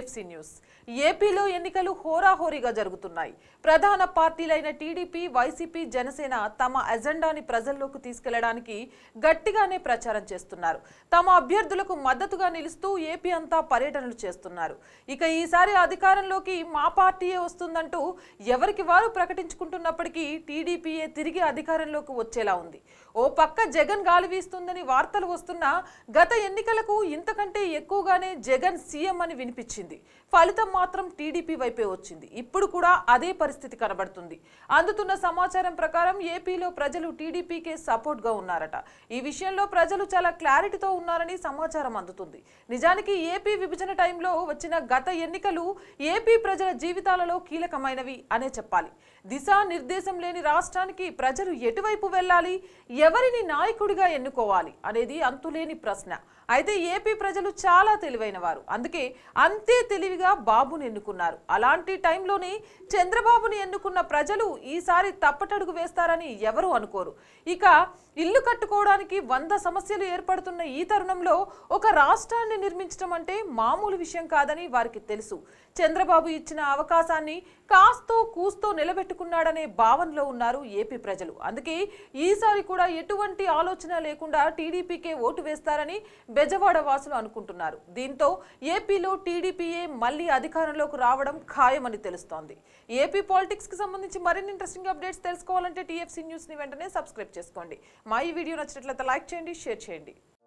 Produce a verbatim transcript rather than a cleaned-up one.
TFC news. ఏపీలో ఎన్నికలు హోరాహోరీగా జరుగుతున్నాయి. ప్రధాన పార్టీలైన టీడీపీ, వైసీపీ, జనసేన తమ అజెండాని ప్రజల్లోకి తీసుకెళ్లడానికి గట్టిగానే ప్రచారం చేస్తున్నారు. తమ అభ్యర్థులకు మద్దతుగా నిలుస్తూ ఏపీ అంతా పర్యటనలు చేస్తున్నారు. ఇక ఈసారి అధికారంలోకి మా పార్టీయే వస్తుందంటూ ఎవరికి వారు ప్రకటించుకుంటున్నప్పటికీ టీడీపీయే తిరిగి అధికారంలోకి వచ్చేలా ఉంది. ఓ పక్క జగన్ గాలి వీస్తుందని వార్తలు వస్తున్నా గత ఎన్నికలకు ఇంతకంటే ఎక్కువగానే జగన్ సీఎం అని వినిపించింది. ఫలితం మాత్రం టీడీపీ వైపే వచ్చింది. ఇప్పుడు కూడా అదే పరిస్థితి కనబడుతుంది. అందుతున్న సమాచారం ప్రకారం ఏపీలో ప్రజలు టీడీపీకే సపోర్ట్ గా ఉన్నారట. ఈ విషయంలో ప్రజలు చాలా క్లారిటీతో ఉన్నారని సమాచారం అందుతుంది. నిజానికి ఏపీ విభజన టైంలో వచ్చిన గత ఎన్నికలు ఏపీ ప్రజల జీవితాలలో కీలకమైనవి అనే చెప్పాలి. దిశా నిర్దేశం లేని రాష్ట్రానికి ప్రజలు ఎటువైపు వెళ్ళాలి, ఎవరిని నాయకుడిగా ఎన్నుకోవాలి అనేది అంతులేని ప్రశ్న. అయితే ఏపీ ప్రజలు చాలా తెలివైన వారు. అందుకే అంతే తెలివిగా బాబుని ఎన్నుకున్నారు. అలాంటి టైంలోనే చంద్రబాబుని ఎన్నుకున్న ప్రజలు ఈసారి తప్పటడుగు వేస్తారని ఎవరు అనుకోరు. ఇక ఇల్లు కట్టుకోవడానికి వంద సమస్యలు ఏర్పడుతున్న ఈ తరుణంలో ఒక రాష్ట్రాన్ని నిర్మించడం అంటే మామూలు విషయం కాదని వారికి తెలుసు. చంద్రబాబు ఇచ్చిన అవకాశాన్ని కాస్తో కూస్తో నిలబెట్టుకున్నాడనే భావనలో ఉన్నారు ఏపీ ప్రజలు. అందుకే ఈసారి కూడా ఎటువంటి ఆలోచన లేకుండా టీడీపీకే ఓటు వేస్తారని బెజవాడ వాసులు అనుకుంటున్నారు. దీంతో ఏపీలో టీడీపీయే మళ్లీ అధికారంలోకి రావడం ఖాయమని తెలుస్తోంది. ఏపీ పాలిటిక్స్ కి సంబంధించి మరిన్ని ఇంట్రెస్టింగ్ అప్డేట్స్ తెలుసుకోవాలంటే టీఎఫ్సీ న్యూస్ ని వెంటనే సబ్స్క్రైబ్ చేసుకోండి. మా ఈ వీడియో నచ్చినట్లయితే లైక్ చేయండి, షేర్ చేయండి.